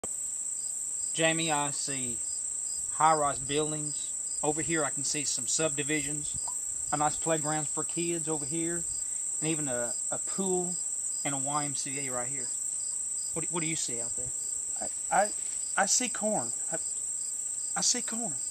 Jamie, I see high-rise buildings. Over here I can see some subdivisions, a nice playground for kids over here, and even a pool and a YMCA right here. What do you see out there? I see corn. I see corn.